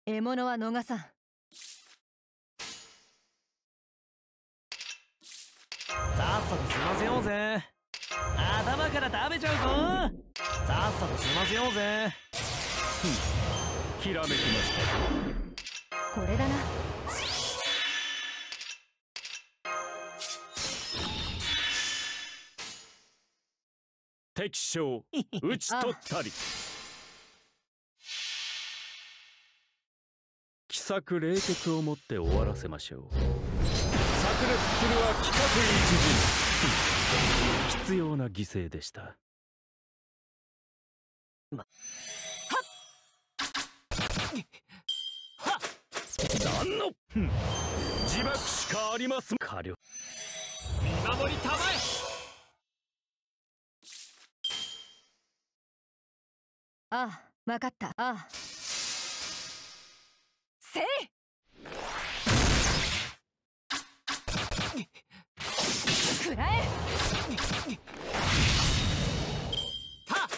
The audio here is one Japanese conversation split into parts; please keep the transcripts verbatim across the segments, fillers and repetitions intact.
獲物は逃さん。 さっさと済ませようぜ。頭から食べちゃうぞ。さっさと済ませようぜ。ふん、ひらめきました。 これだな。 敵将討ち取ったり。奇策冷徹をもって終わらせましょう。炸裂するは規格一陣。必要な犠牲でした。ま、はっはっ何の自爆しかあります。火力見守りたまえ。 ああ、わかった。ああ。せい。くらえ。 はっ。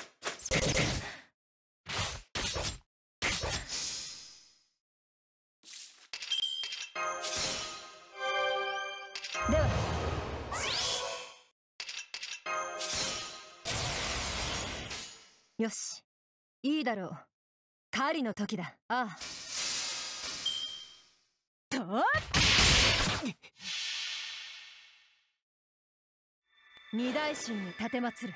では。よし。いいだろう。狩りの時だ。ああ。とっ二大神に立てまつる。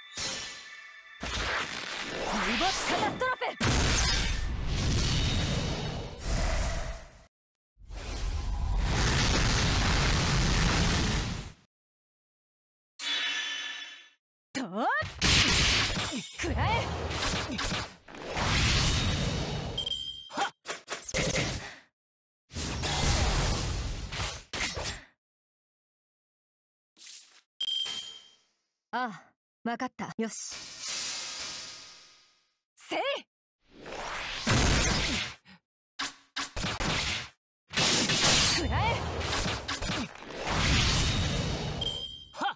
リボスカタストロフェ。とっくらえ。ああ、わかった。よし。せい。くらえ。 はっ。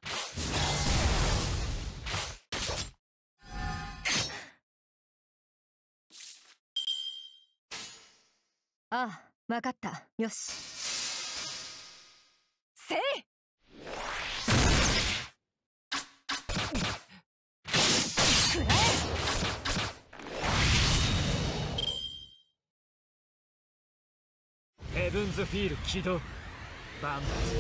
ああ、わかった。よし。せい。くらえ。 ヘブンズフィール起動。万物終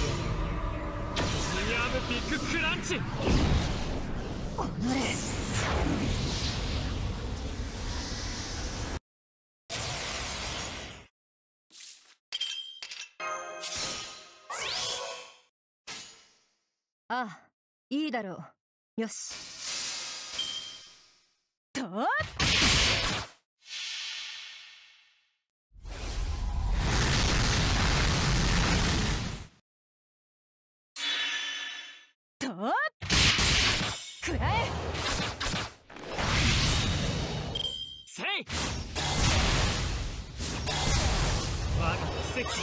焉。ミアムビッグクランチ。 おのれ。ああ、いいだろう。よし。とっとっくらえ。 せい。我が奇跡。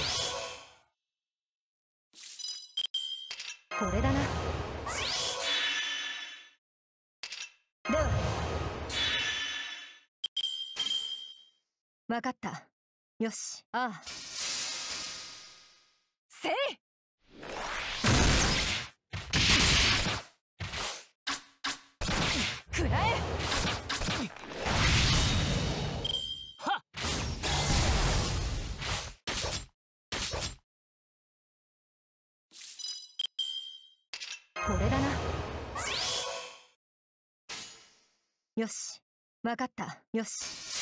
これだな。では。わかった。よし。ああ。せい。くらえ。 はっ。 これだな。よし。わかった。よし。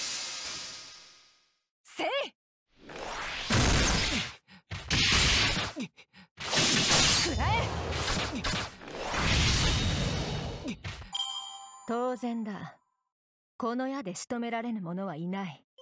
せい。くらえ。当然だ。この矢で仕留められぬ者はいない。